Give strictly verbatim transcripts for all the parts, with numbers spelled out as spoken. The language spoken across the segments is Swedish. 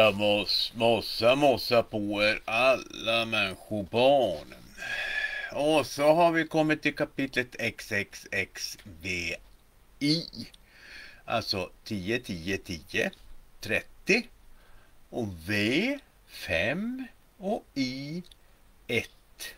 Ja, mås, mossa, mossa på er alla människobarnen. Och så har vi kommit till kapitlet X X X V I. Alltså tio, tio, tio, trettio och V fem och I ett.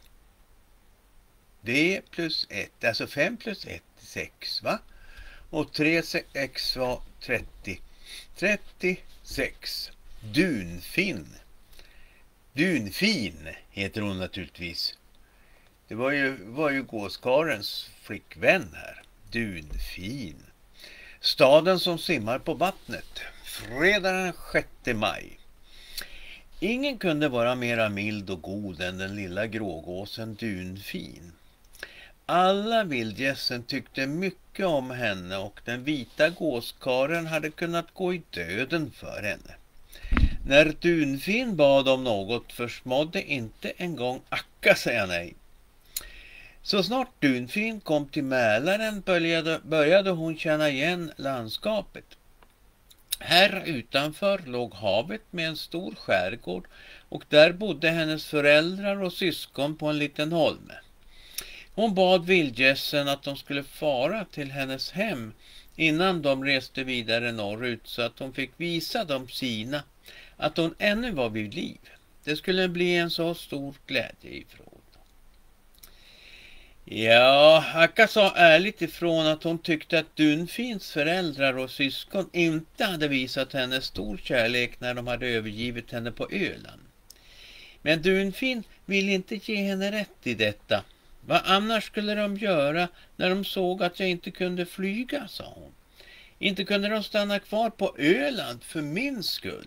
D plus ett, alltså fem plus ett är sex, va? Och tre x var trettio. trettiosex. Dunfin. Dunfin heter hon naturligtvis. Det var ju, var ju gåskarens flickvän här. Dunfin. Staden som simmar på vattnet. Fredag den sjätte maj. Ingen kunde vara mera mild och god än den lilla grågåsen Dunfin. Alla vildgässen tyckte mycket om henne och den vita gåskaren hade kunnat gå i döden för henne. När Dunfin bad om något försmådde inte en gång Akka säga nej. Så snart Dunfin kom till Mälaren började, började hon känna igen landskapet. Här utanför låg havet med en stor skärgård och där bodde hennes föräldrar och syskon på en liten holme. Hon bad vildgässen att de skulle fara till hennes hem innan de reste vidare norrut så att hon fick visa dem sina att hon ännu var vid liv. Det skulle bli en så stor glädje ifrån. Ja, Akka sa ärligt ifrån att hon tyckte att Dunfins föräldrar och syskon inte hade visat henne stor kärlek när de hade övergivit henne på Öland. Men Dunfin ville inte ge henne rätt i detta. Vad annars skulle de göra när de såg att jag inte kunde flyga, sa hon. Inte kunde de stanna kvar på Öland för min skull.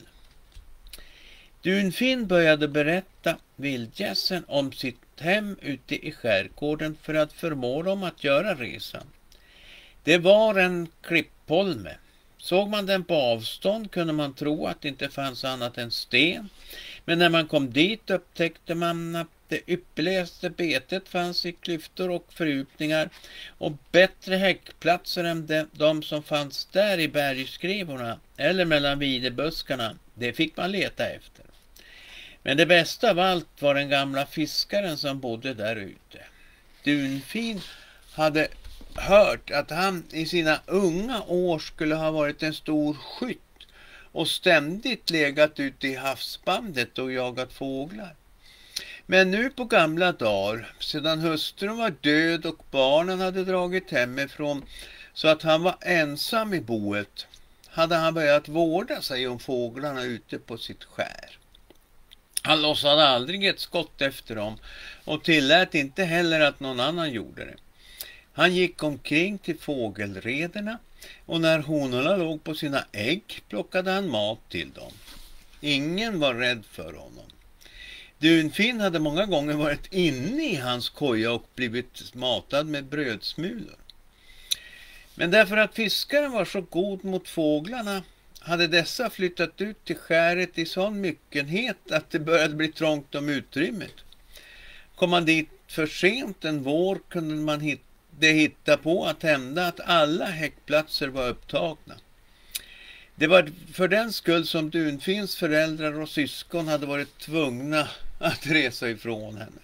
Dunfin började berätta vildgässen om sitt hem ute i skärgården för att förmå dem att göra resan. Det var en klippholme. Såg man den på avstånd kunde man tro att det inte fanns annat än sten. Men när man kom dit upptäckte man att det ypperligaste betet fanns i klyftor och fördjupningar och bättre häckplatser än de, de som fanns där i bergskrivorna eller mellan videbuskarna. Det fick man leta efter. Men det bästa av allt var den gamla fiskaren som bodde där ute. Dunfin hade hört att han i sina unga år skulle ha varit en stor skytt och ständigt legat ute i havsbandet och jagat fåglar. Men nu på gamla dagar, sedan hustrun var död och barnen hade dragit hemifrån så att han var ensam i boet, hade han börjat vårda sig om fåglarna ute på sitt skär. Han lossade aldrig ett skott efter dem och tillät inte heller att någon annan gjorde det. Han gick omkring till fågelrederna och när honorna låg på sina ägg plockade han mat till dem. Ingen var rädd för honom. Dunfin hade många gånger varit inne i hans koja och blivit matad med brödsmulor. Men därför att fiskaren var så god mot fåglarna hade dessa flyttat ut till skäret i sån myckenhet att det började bli trångt om utrymmet. Kom man dit för sent en vår kunde man hitta, det hitta på att hända att alla häckplatser var upptagna. Det var för den skull som Dunfins föräldrar och syskon hade varit tvungna att resa ifrån henne.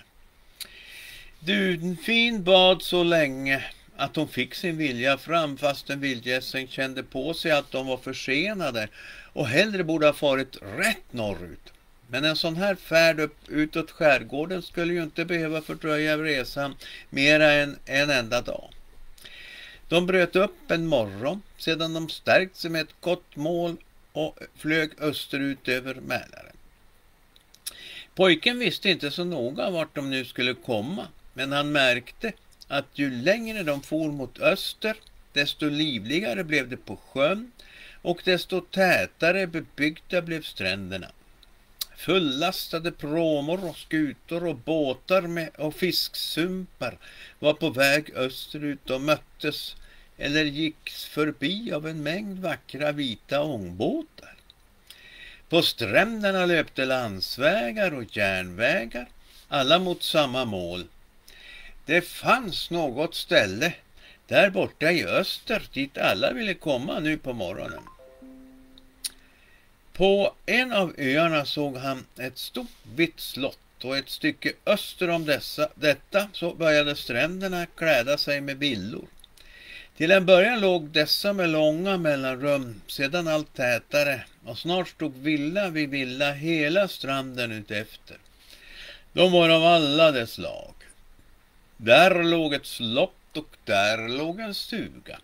Dunfin bad så länge att hon fick sin vilja fram fastän vildgässen kände på sig att de var försenade och hellre borde ha farit rätt norrut. Men en sån här färd upp utåt skärgården skulle ju inte behöva fördröja resan mera än en enda dag. De bröt upp en morgon sedan de stärkt sig med ett gott mål och flög österut över Mälaren. Pojken visste inte så noga vart de nu skulle komma, men han märkte att ju längre de for mot öster, desto livligare blev det på sjön och desto tätare bebyggda blev stränderna. Fullastade pråmor och skutor och båtar med och fisksumpar var på väg österut och möttes eller gick förbi av en mängd vackra vita ångbåtar. På stränderna löpte landsvägar och järnvägar, alla mot samma mål. Det fanns något ställe där borta i öster dit alla ville komma nu på morgonen. På en av öarna såg han ett stort vitt slott, och ett stycke öster om dessa, detta så började stränderna kläda sig med villor. Till en början låg dessa med långa mellanrum, sedan allt tätare, och snart stod villa vid villa hela stranden utefter. De var av alla dess slag. Där låg ett slott och där låg en stuga.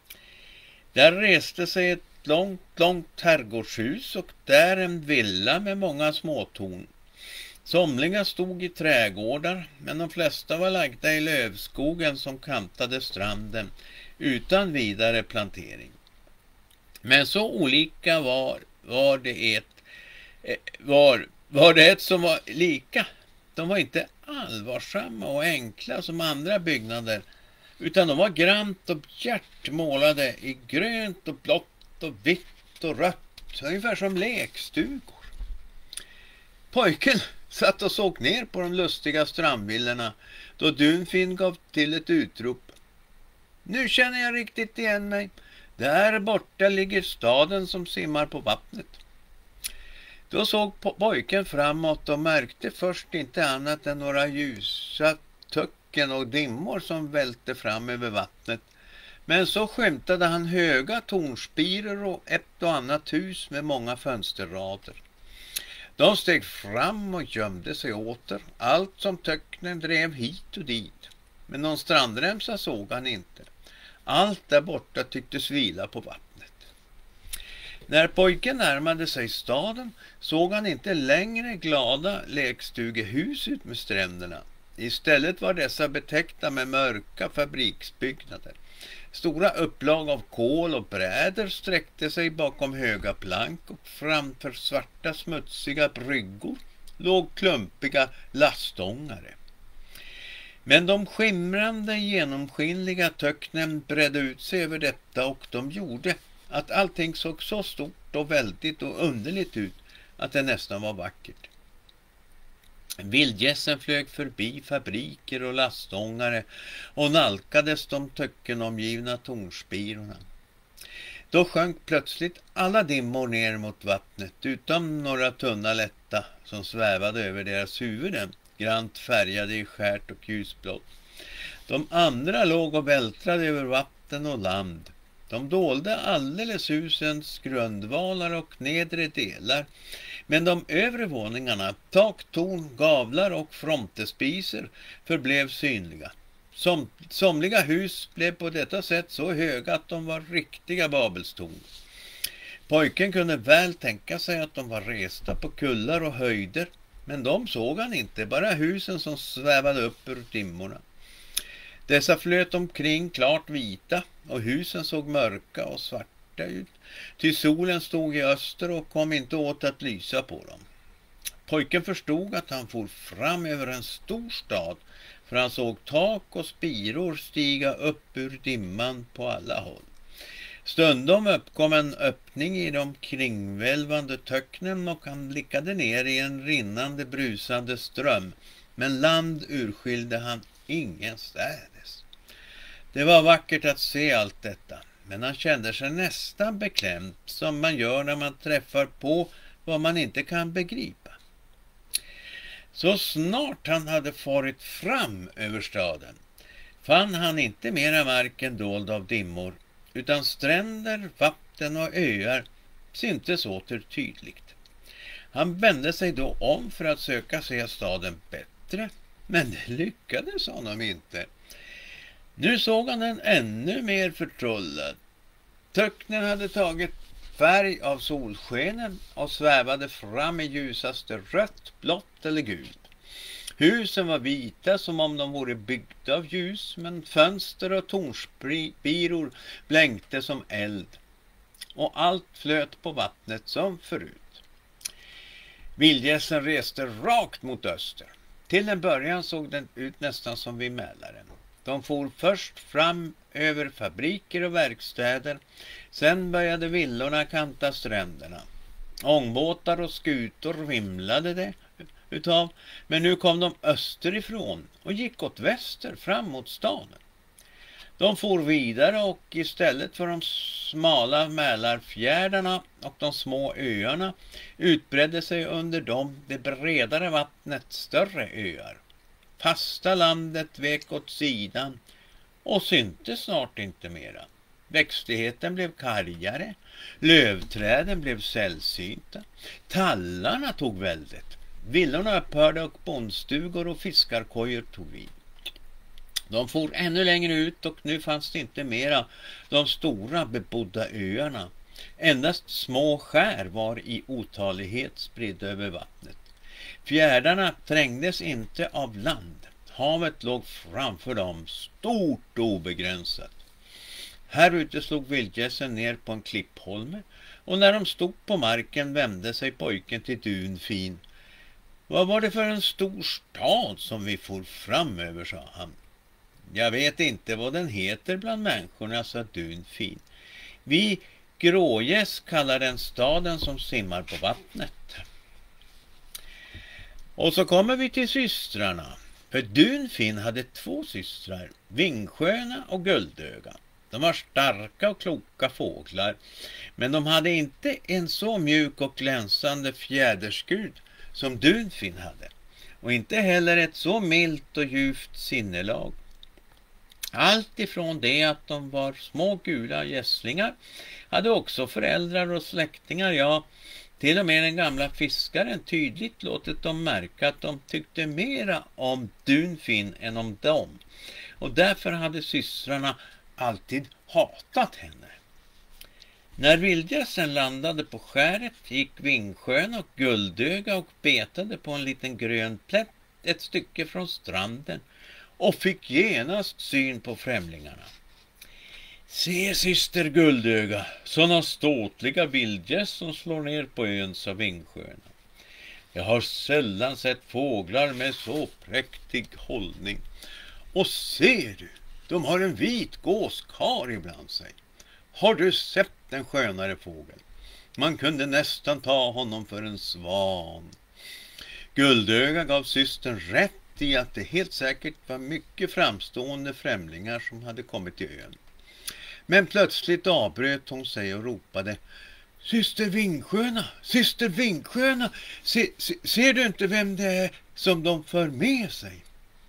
Där reste sig ett långt, långt herrgårdshus och där en villa med många småtorn. Somliga stod i trädgårdar, men de flesta var lagda i lövskogen som kantade stranden utan vidare plantering. Men så olika var, var, det ett, var, var det ett som var lika. De var inte allvarsamma och enkla som andra byggnader, utan de var grant och bjärt målade i grönt och blått och vitt och rött, ungefär som lekstugor. Pojken satt och såg ner på de lustiga strandvillorna då Dunfin gav till ett utrop. Nu känner jag riktigt igen mig. Där borta ligger staden som simmar på vattnet. Då såg pojken framåt och märkte först inte annat än några ljusa töcken och dimmor som välte fram över vattnet. Men så skymtade han höga tornspiror och ett och annat hus med många fönsterrader. De steg fram och gömde sig åter, allt som töcknen drev hit och dit. Men någon strandremsa såg han inte. Allt där borta tycktes vila på vattnet. När pojken närmade sig staden såg han inte längre glada lekstugehus ut med stränderna. Istället var dessa betäckta med mörka fabriksbyggnader. Stora upplag av kol och bräder sträckte sig bakom höga plank, och framför svarta smutsiga bryggor låg klumpiga lastångare. Men de skimrande genomskinliga töcknen bredde ut sig över detta, och de gjorde att allting såg så stort och väldigt och underligt ut att det nästan var vackert. Vildgässen flög förbi fabriker och lastångare och nalkades de töckenomgivna tornspirorna. Då sjönk plötsligt alla dimmor ner mot vattnet, utom några tunna lätta som svävade över deras huvuden, grant färgade i skärt och ljusblått. De andra låg och vältrade över vatten och land. De dolde alldeles husens grundvalar och nedre delar, men de övre våningarna, tak, torn, gavlar och frontespiser förblev synliga. Som, somliga hus blev på detta sätt så höga att de var riktiga babelstorn. Pojken kunde väl tänka sig att de var resta på kullar och höjder, men de såg han inte, bara husen som svävade upp ur dimmorna. Dessa flöt omkring klart vita, och husen såg mörka och svarta ut, ty solen stod i öster och kom inte åt att lysa på dem. Pojken förstod att han for fram över en stor stad, för han såg tak och spiror stiga upp ur dimman på alla håll. Stundom uppkom en öppning i de kringvälvande töcknen, och han blickade ner i en rinnande brusande ström, men land urskilde han ingenstädes. Det var vackert att se allt detta, men han kände sig nästan beklämd, som man gör när man träffar på vad man inte kan begripa. Så snart han hade farit fram över staden fann han inte mera marken dold av dimmor, utan stränder, vatten och öar syntes åter tydligt. Han vände sig då om för att söka se staden bättre, men det lyckades honom inte. Nu såg han den ännu mer förtrollad. Töcknen hade tagit färg av solskenen och svävade fram i ljusaste rött, blått eller gult. Husen var vita som om de vore byggda av ljus, men fönster och tornspiror blänkte som eld, och allt flöt på vattnet som förut. Vildgässen reste rakt mot öster. Till en början såg den ut nästan som vid Mälaren. De for först fram över fabriker och verkstäder, sen började villorna kanta stränderna. Ångbåtar och skutor vimlade det utav, men nu kom de österifrån och gick åt väster fram mot staden. De for vidare och istället för de smala Mälarfjärdarna och de små öarna utbredde sig under dem det bredare vattnet större öar. Fasta landet vek åt sidan och syntes snart inte mera. Växtligheten blev kargare, lövträden blev sällsynta, tallarna tog väldet, villorna upphörde och bondstugor och fiskarkojor tog vid. De for ännu längre ut och nu fanns det inte mera de stora bebodda öarna. Endast små skär var i otalighet spridda över vattnet. Fjärdarna trängdes inte av land. Havet låg framför dem, stort och obegränsat. Här ute slog vildgässen ner på en klippholme och när de stod på marken vände sig pojken till Dunfin. Vad var det för en stor stad som vi for fram över, sa han. Jag vet inte vad den heter bland människorna, sa Dunfin. Vi grågäss kallar den staden som simmar på vattnet. Och så kommer vi till systrarna. För Dunfin hade två systrar, Vingsköna och Guldöga. De var starka och kloka fåglar, men de hade inte en så mjuk och glänsande fjäderskud som Dunfin hade, och inte heller ett så milt och djupt sinnelag. Allt ifrån det att de var små gula gässlingar hade också föräldrar och släktingar, ja, till och med den gamla fiskaren tydligt låtit dem märka att de tyckte mera om Dunfin än om dem, och därför hade systrarna alltid hatat henne. När vildgässen landade på skäret gick Vingsjön och Guldöga och betade på en liten grön plätt ett stycke från stranden och fick genast syn på främlingarna. Se, syster Guldöga, sådana ståtliga vildgäss som slår ner på ön, sa Vingsjön. Jag har sällan sett fåglar med så präktig hållning. Och ser du, de har en vit gåskar ibland sig. Har du sett en skönare fågel? Man kunde nästan ta honom för en svan. Guldöga gav systern rätt i att det helt säkert var mycket framstående främlingar som hade kommit till ön. Men plötsligt avbröt hon sig och ropade: Syster Vingsköna, syster Vingsköna, se, se, ser du inte vem det är som de för med sig?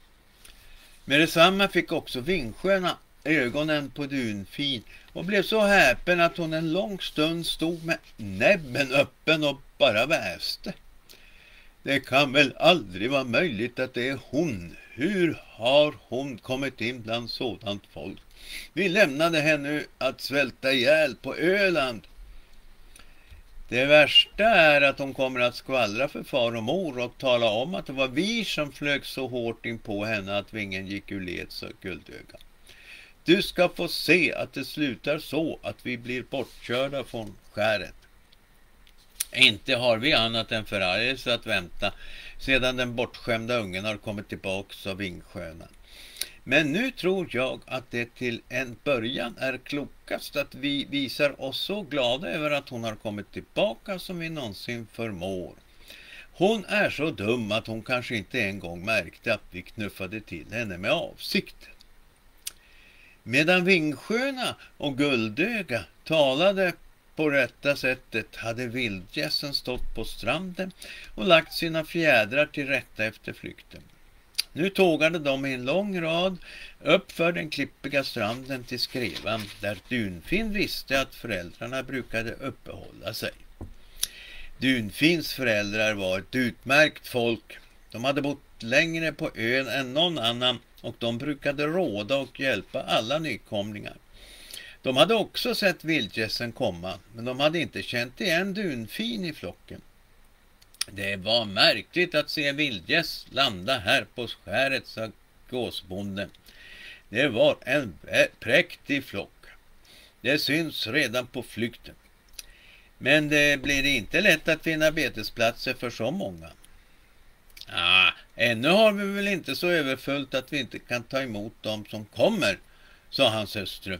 Med detsamma fick också Vingsköna ögonen på Dunfin och blev så häpen att hon en lång stund stod med näbben öppen och bara väste. Det kan väl aldrig vara möjligt att det är hon. Hur har hon kommit in bland sådant folk? Vi lämnade henne att svälta ihjäl på Öland. Det värsta är att hon kommer att skvallra för far och mor och tala om att det var vi som flög så hårt in på henne att vingen gick ur led, sa Guldöga. Du ska få se att det slutar så att vi blir bortkörda från skäret. Inte har vi annat än förargelse att vänta sedan den bortskämda ungen har kommit tillbaka, sa Vingsköna. Men nu tror jag att det till en början är klokast att vi visar oss så glada över att hon har kommit tillbaka som vi någonsin förmår. Hon är så dum att hon kanske inte en gång märkte att vi knuffade till henne med avsikt. Medan Vingsköna och Guldöga talade på rätta sättet hade vildgässen stått på stranden och lagt sina fjädrar till rätta efter flykten. Nu tågade de i en lång rad upp för den klippiga stranden till skrevan där Dunfin visste att föräldrarna brukade uppehålla sig. Dunfins föräldrar var ett utmärkt folk. De hade bott längre på ön än någon annan och de brukade råda och hjälpa alla nykomlingar. De hade också sett vildgässen komma, men de hade inte känt igen Dunfin i flocken. Det var märkligt att se vildgäss landa här på skäret, sa gåsbonden. Det var en präktig flock. Det syns redan på flykten. Men det blir inte lätt att finna betesplatser för så många. Ah, ännu har vi väl inte så överfullt att vi inte kan ta emot dem som kommer, sa hans hustru.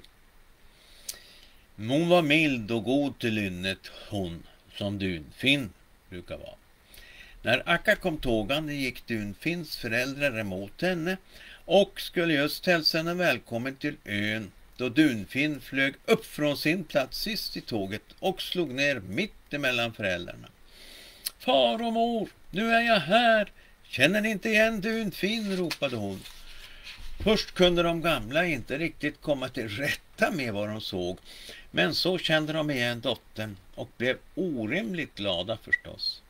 Hon var mild och god till lynnet, hon som Dunfin brukar vara. När Akka kom tågande gick Dunfins föräldrar emot henne och skulle just hälsa henne välkommen till ön då Dunfin flög upp från sin plats sist i tåget och slog ner mitt emellan föräldrarna. Far och mor, nu är jag här. Känner ni inte igen Dunfin, ropade hon. Först kunde de gamla inte riktigt komma till rätta med vad de såg, men så kände de igen dottern och blev orimligt glada förstås.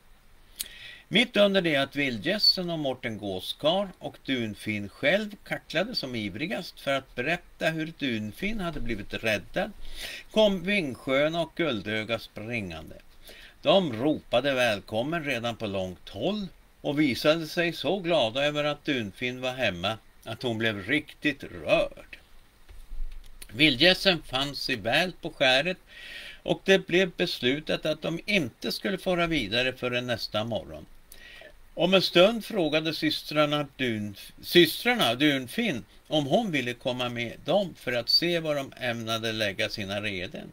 Mitt under det att Vildgässen och Mårten Gåskar och Dunfin själv kacklade som ivrigast för att berätta hur Dunfin hade blivit räddad kom Vingsjön och Guldöga springande. De ropade välkommen redan på långt håll och visade sig så glada över att Dunfin var hemma att hon blev riktigt rörd. Vildgässen fann sig väl på skäret och det blev beslutat att de inte skulle föra vidare förrän nästa morgon. Om en stund frågade systrarna, Dun, systrarna Dunfin om hon ville komma med dem för att se var de ämnade lägga sina reden.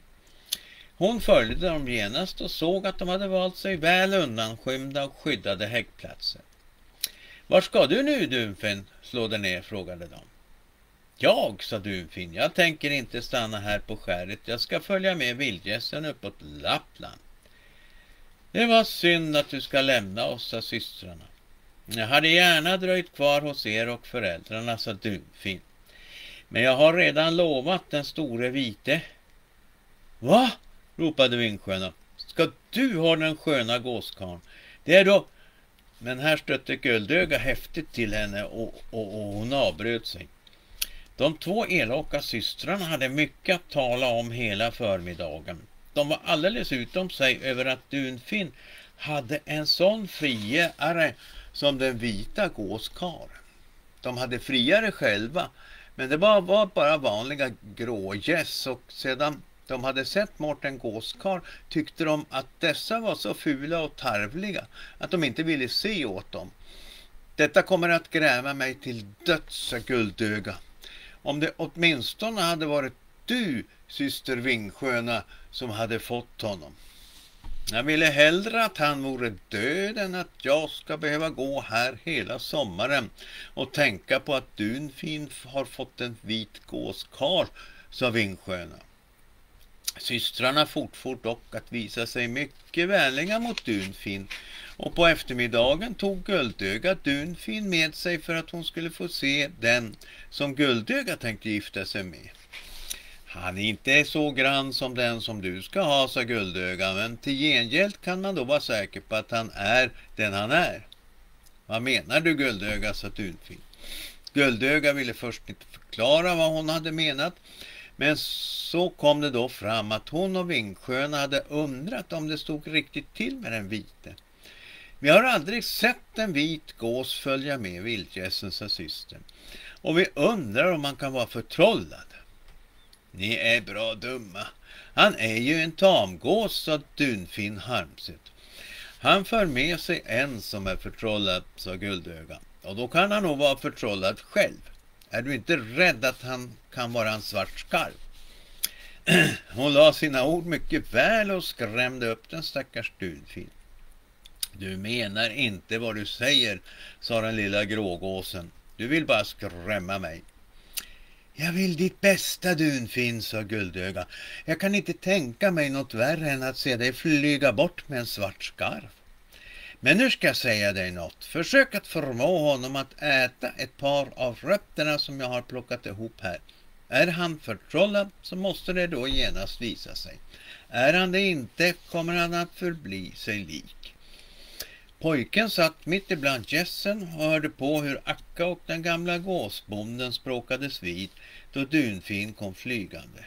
Hon följde dem genast och såg att de hade valt sig väl undanskymda och skyddade häggplatser. Var ska du nu, Dunfin? Slåde ner, frågade de. Jag, sa Dunfin, jag tänker inte stanna här på skäret. Jag ska följa med Vildgässen uppåt Lappland. Det var synd att du ska lämna oss, sa systrarna. Jag hade gärna dröjt kvar hos er och föräldrarna, sa Dunfin. Men jag har redan lovat den store vite. Va? Ropade Vingsjön. Ska du ha den sköna gåskarn? Det är då... Men här stötte Guldöga häftigt till henne och, och, och hon avbröt sig. De två elaka systrarna hade mycket att tala om hela förmiddagen. De var alldeles utom sig över att Dunfin hade en sån friare som den vita gåskaren. De hade friare själva, men det var, var bara vanliga grågäss, och sedan de hade sett Mårten Gåskar tyckte de att dessa var så fula och tarvliga att de inte ville se åt dem. Detta kommer att gräma mig till döds, sa Guldöga. Om det åtminstone hade varit du, syster Vingsjöna, som hade fått honom. Jag ville hellre att han vore död än att jag ska behöva gå här hela sommaren och tänka på att Dunfin har fått en vit gåskar, sa Vingsjöna. Systrarna fortfort dock att visa sig mycket vänliga mot Dunfin, och på eftermiddagen tog Guldöga Dunfin med sig för att hon skulle få se den som Guldöga tänkte gifta sig med. Han är inte så grann som den som du ska ha, sa Guldöga, men till gengäld kan man då vara säker på att han är den han är. Vad menar du, Guldöga, sa Dunfin. Guldöga ville först inte förklara vad hon hade menat, men så kom det då fram att hon och Vingsjön hade undrat om det stod riktigt till med den vite. Vi har aldrig sett en vit gås följa med Vildgässen, sa systern. Och vi undrar om man kan vara förtrollad. Ni är bra dumma. Han är ju en tamgås, sa Dunfin harmsigt. Han för med sig en som är förtrollad, sa Guldöga. Och då kan han nog vara förtrollad själv. Är du inte rädd att han kan vara en svart skarv? Hon la sina ord mycket väl och skrämde upp den stackars Dunfin. Du menar inte vad du säger, sa den lilla grågåsen. Du vill bara skrämma mig. Jag vill ditt bästa, Dunfin, sa Guldöga. Jag kan inte tänka mig något värre än att se dig flyga bort med en svart skarv. Men nu ska jag säga dig något. Försök att förmå honom att äta ett par av rötterna som jag har plockat ihop här. Är han förtrollad så måste det då genast visa sig. Är han det inte kommer han att förbli sig lik. Pojken satt mitt ibland gässen och hörde på hur Akka och den gamla gåsbonden språkades vid då Dunfin kom flygande.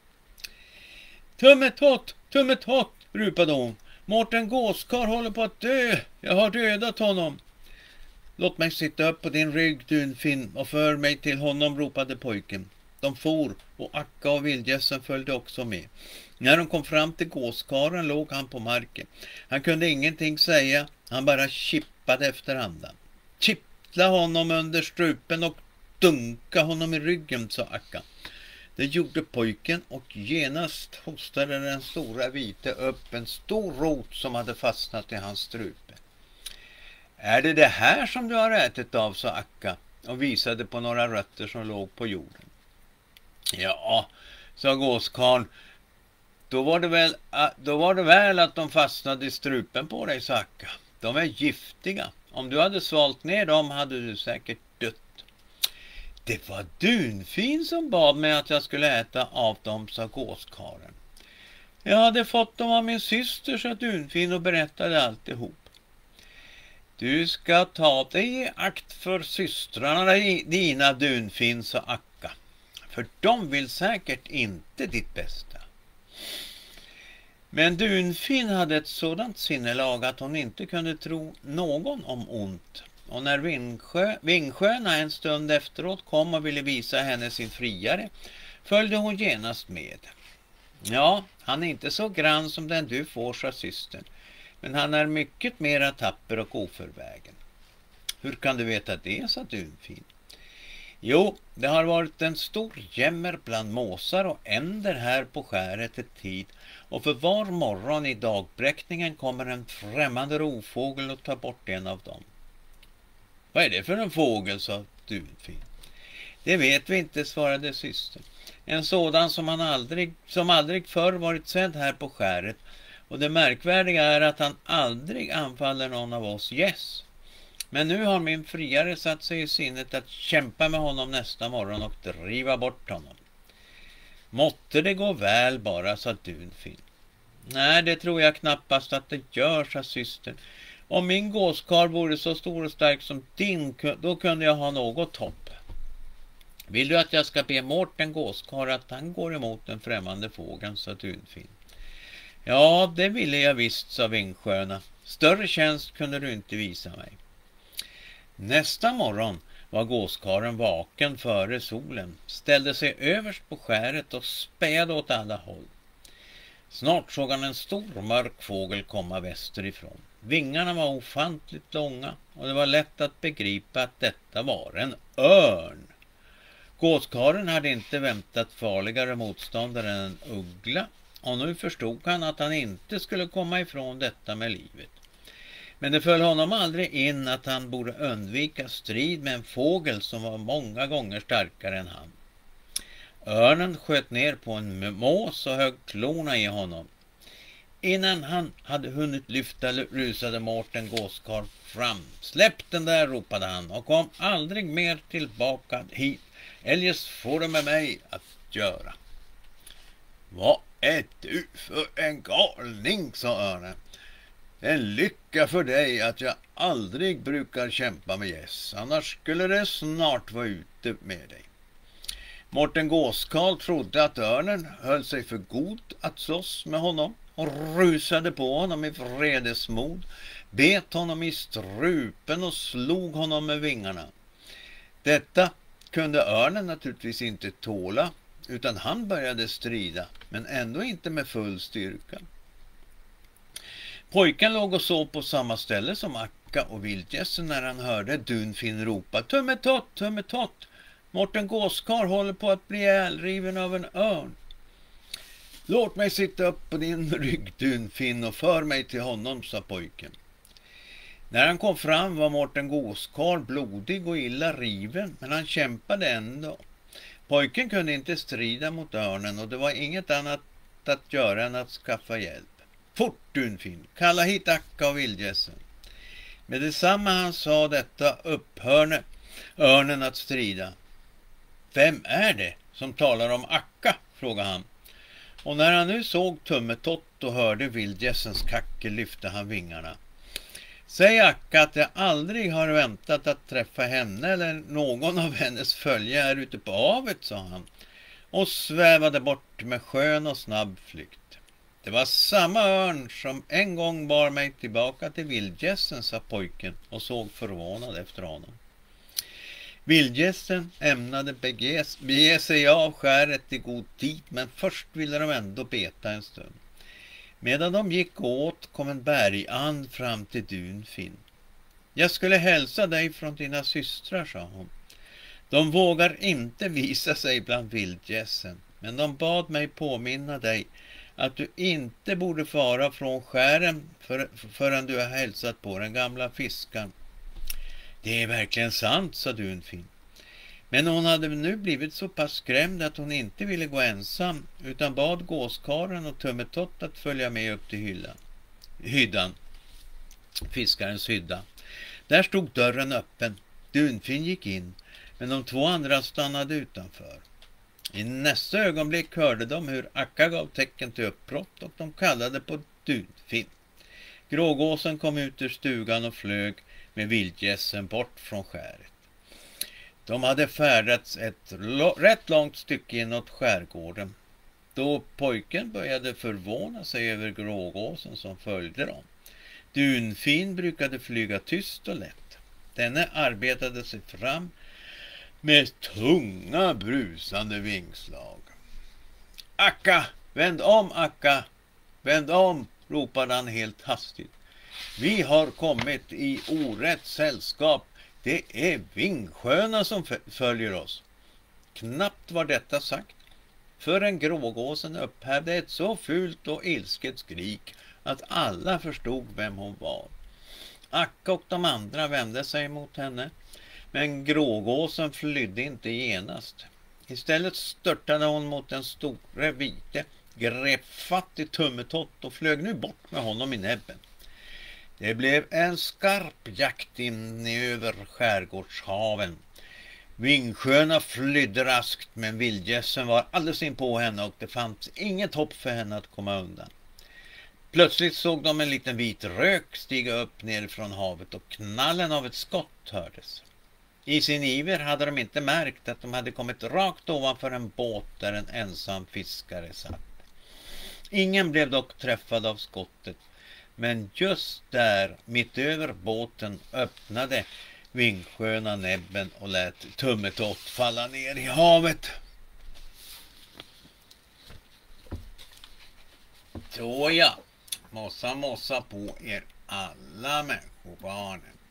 Tummetott, tummetott, rupade hon. Mårten Gåskar håller på att dö. Jag har dödat honom. Låt mig sitta upp på din rygg, Dunfin, och för mig till honom, ropade pojken. De for och Akka och Vildgässen följde också med. När de kom fram till gåskaren låg han på marken. Han kunde ingenting säga, han bara kippade efter andan. Kippla honom under strupen och dunka honom i ryggen, sa Akka. Det gjorde pojken och genast hostade den stora vite upp en stor rot som hade fastnat i hans strupe. Är det det här som du har ätit av, sa Akka. och visade på några rötter som låg på jorden. Ja, sa gåskarn, då var det väl, då var det väl att de fastnade i strupen på dig, sa Akka. De är giftiga. Om du hade svalt ner dem hade du säkert dött. Det var Dunfin som bad mig att jag skulle äta av dem, sa gåskaren. Jag hade fått dem av min syster, sa Dunfin och berättade alltihop. Du ska ta dig i akt för systrarna dina, Dunfin, sa Akka. För de vill säkert inte ditt bästa. Men Dunfin hade ett sådant sinnelag att hon inte kunde tro någon om ont. Och när Vingsjö, Vingsjöna en stund efteråt kom och ville visa henne sin friare, följde hon genast med. Ja, han är inte så grann som den du får, sa systern. Men han är mycket mera tapper och oförvägen. Hur kan du veta det, sa Dunfin. Jo, det har varit en stor jämmer bland måsar och änder här på skäret ett tid. Och för var morgon i dagbräckningen kommer en främmande rovfågel och tar bort en av dem. Vad är det för en fågel, sa Dunfin. Det vet vi inte, svarade systern. En sådan som han aldrig, som aldrig förr varit sedd här på skäret. Och det märkvärdiga är att han aldrig anfaller någon av oss gäss. Men nu har min friare satt sig i sinnet att kämpa med honom nästa morgon och driva bort honom. Måtte det gå väl bara, sa Dunfin. Nej, det tror jag knappast att det gör, sa systern. Om min gåskar vore så stor och stark som din, då kunde jag ha något hopp. Vill du att jag ska be Mårten gåskar att han går emot den främmande fågeln, sa Dunfin. Ja, det ville jag visst, sa Vingsjöna. Större tjänst kunde du inte visa mig. Nästa morgon var gåskaren vaken före solen, ställde sig överst på skäret och spädde åt alla håll. Snart såg han en stor mörk fågel komma västerifrån. Vingarna var ofantligt långa och det var lätt att begripa att detta var en örn. Gåskaren hade inte väntat farligare motståndare än en uggla och nu förstod han att han inte skulle komma ifrån detta med livet. Men det föll honom aldrig in att han borde undvika strid med en fågel som var många gånger starkare än han. Örnen sköt ner på en mås och högg klorna i honom. Innan han hade hunnit lyfta rusade Mårten gåskar fram. Släpp den där, ropade han, och kom aldrig mer tillbaka hit. Eljest får du med mig att göra. Vad är du för en galning, sa örnen. En lycka för dig att jag aldrig brukar kämpa med gäss. Annars skulle det snart vara ute med dig. Mårten gåskar trodde att örnen höll sig för god att slåss med honom och rusade på honom i vredesmod, bet honom i strupen och slog honom med vingarna. Detta kunde örnen naturligtvis inte tåla, utan han började strida, men ändå inte med full styrka. Pojken låg och sov på samma ställe som Akka och vildgässen när han hörde Dunfin ropa tummetott, tummetott. Mårten gåskar håller på att bli ihjälriven av en örn. Låt mig sitta upp på din rygg, Dunfin, och för mig till honom, sa pojken. När han kom fram var Mårten gåskar blodig och illa riven, men han kämpade ändå. Pojken kunde inte strida mot örnen och det var inget annat att göra än att skaffa hjälp. Fort, Dunfin, kalla hit Akka och vildgässen. Med detsamma han sa detta upphörde örnen att strida. Vem är det som talar om Akka, frågade han. Och när han nu såg tummetott och hörde vildgässens kackel lyfte han vingarna. Säg Akka att jag aldrig har väntat att träffa henne eller någon av hennes följe här ute på havet, sa han. Och svävade bort med skön och snabb flykt. Det var samma örn som en gång bar mig tillbaka till vildgässen, sa pojken och såg förvånad efter honom. Vildgässen ämnade bege, bege sig av skäret i god tid, men först ville de ändå beta en stund. Medan de gick åt kom en bergand fram till Dunfin. Jag skulle hälsa dig från dina systrar, sa hon. De vågar inte visa sig bland vildgässen, men de bad mig påminna dig att du inte borde fara från skären för, förrän du har hälsat på den gamla fiskan. Det är verkligen sant, sa Dunfin. Men hon hade nu blivit så pass skrämd att hon inte ville gå ensam utan bad gåskaren och Tummetott att följa med upp till hyllan. hyddan, fiskarens hydda. Där stod dörren öppen. Dunfin gick in, men de två andra stannade utanför. I nästa ögonblick hörde de hur Akka gav tecken till uppbrott och de kallade på Dunfin. Grågåsen kom ut ur stugan och flög med vildgässen bort från skäret. De hade färdats ett lo- rätt långt stycke inåt skärgården då pojken började förvåna sig över grågåsen som följde dem. Dunfin brukade flyga tyst och lätt. Denne arbetade sig fram med tunga brusande vingslag. Akka, vänd om Akka, vänd om, ropade han helt hastigt. Vi har kommit i orätt sällskap. Det är Vingsjöna som följer oss. Knappt var detta sagt förrän grågåsen upphävde ett så fult och ilsket skrik att alla förstod vem hon var. Akka och de andra vände sig mot henne, men grågåsen flydde inte genast. Istället störtade hon mot den store vite, grep fatt i Tummetott och flög nu bort med honom i näbben. Det blev en skarp jakt in över skärgårdshaven. Vingsjöna flydde raskt, men vildgässen var alldeles in på henne och det fanns inget hopp för henne att komma undan. Plötsligt såg de en liten vit rök stiga upp ner från havet och knallen av ett skott hördes. I sin iver hade de inte märkt att de hade kommit rakt ovanför en båt där en ensam fiskare satt. Ingen blev dock träffad av skottet, men just där, mitt över båten, öppnade Vingsjöna näbben och lät Tummetott falla ner i havet. Så ja, mossa mossa på er alla människobarnen.